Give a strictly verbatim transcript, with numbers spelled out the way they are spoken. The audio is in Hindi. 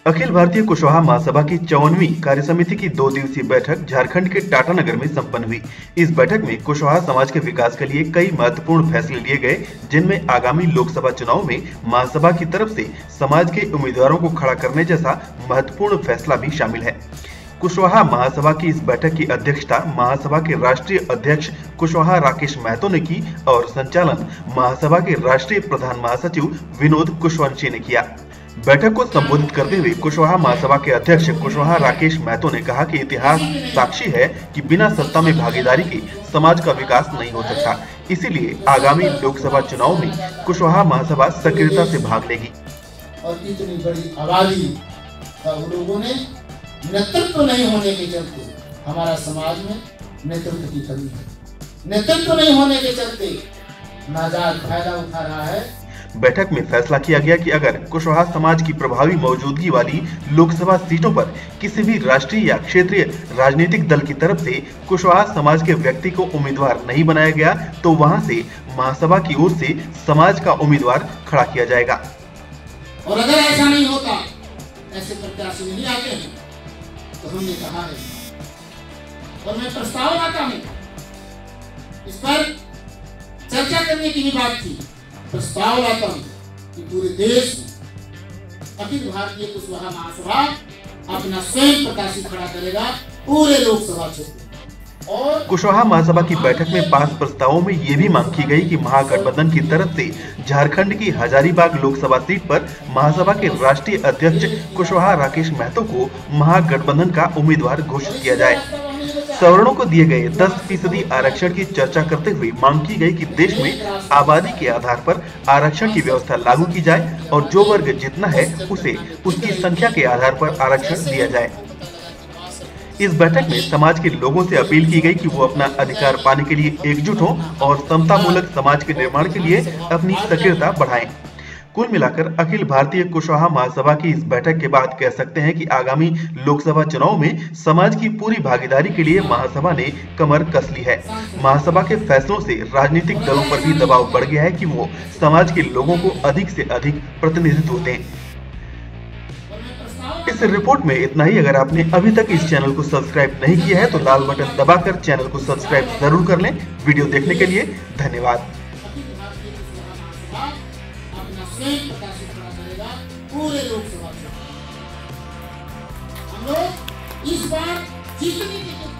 अखिल भारतीय कुशवाहा महासभा की चौवनवीं कार्यसमिति की दो दिवसीय बैठक झारखंड के टाटानगर में संपन्न हुई। इस बैठक में कुशवाहा समाज के विकास के लिए कई महत्वपूर्ण फैसले लिए गए, जिनमें आगामी लोकसभा चुनाव में महासभा की तरफ से समाज के उम्मीदवारों को खड़ा करने जैसा महत्वपूर्ण फैसला भी शामिल है। कुशवाहा महासभा की इस बैठक की अध्यक्षता महासभा के राष्ट्रीय अध्यक्ष कुशवाहा राकेश महतो ने की और संचालन महासभा के राष्ट्रीय प्रधान महासचिव विनोद कुशवंशी ने किया। बैठक को संबोधित करते हुए कुशवाहा महासभा के अध्यक्ष कुशवाहा राकेश महतो ने कहा कि इतिहास साक्षी है कि बिना सत्ता में भागीदारी के समाज का विकास नहीं हो सकता। इसीलिए आगामी लोकसभा चुनाव में कुशवाहा महासभा सक्रियता से भाग लेगी। और इतनी बड़ी आबादी का लोगों ने नेतृत्व नहीं होने के चलते हमारा समाज में नेतृत्व की कमी है। नेतृत्व नहीं होने के चलते नाजायज फायदा उठा रहा है। बैठक में फैसला किया गया कि अगर कुशवाहा समाज की प्रभावी मौजूदगी वाली लोकसभा सीटों पर किसी भी राष्ट्रीय या क्षेत्रीय राजनीतिक दल की तरफ से कुशवाहा समाज के व्यक्ति को उम्मीदवार नहीं बनाया गया तो वहां से महासभा की ओर से समाज का उम्मीदवार खड़ा किया जाएगा। और अगर ऐसा नहीं होता, ऐसे प्रत्याशी नहीं आते हैं, तो हमने कहा है और मैं प्रस्ताव लाता हूँ, इस पर चर्चा करने की भी बात थी। प्रस्ताव लाता हूँ कि पूरे देश में अखिल भारतीय कुशवाहा महासभा अपना स्वयं प्रत्याशी खड़ा करेगा पूरे लोकसभा क्षेत्र। और कुशवाहा महासभा की बैठक में पास प्रस्तावों में ये भी मांग की गई कि महागठबंधन की तरफ से झारखंड की हजारीबाग लोकसभा सीट पर महासभा के राष्ट्रीय अध्यक्ष कुशवाहा राकेश महतो को महागठबंधन का उम्मीदवार घोषित किया जाए। सवर्णों को दिए गए दस फीसदी आरक्षण की चर्चा करते हुए मांग की गई कि देश में आबादी के आधार पर आरक्षण की व्यवस्था लागू की जाए और जो वर्ग जितना है उसे उसकी संख्या के आधार पर आरक्षण दिया जाए। इस बैठक में समाज के लोगों से अपील की गई कि वो अपना अधिकार पाने के लिए एकजुट हों और समतामूलक समाज के निर्माण के लिए अपनी सक्रियता बढ़ाएं। कुल मिलाकर अखिल भारतीय कुशवाहा महासभा की इस बैठक के बाद कह सकते हैं कि आगामी लोकसभा चुनाव में समाज की पूरी भागीदारी के लिए महासभा ने कमर कस ली है। महासभा के फैसलों से राजनीतिक दलों पर भी दबाव बढ़ गया है कि वो समाज के लोगों को अधिक से अधिक प्रतिनिधित्व दें। इस रिपोर्ट में इतना ही। अगर आपने अभी तक इस चैनल को सब्सक्राइब नहीं किया है तो लाल बटन दबाकर चैनल को सब्सक्राइब जरूर कर लें। वीडियो देखने के लिए धन्यवाद। पूरे लोकसभा हम लोग इस बार जीतने की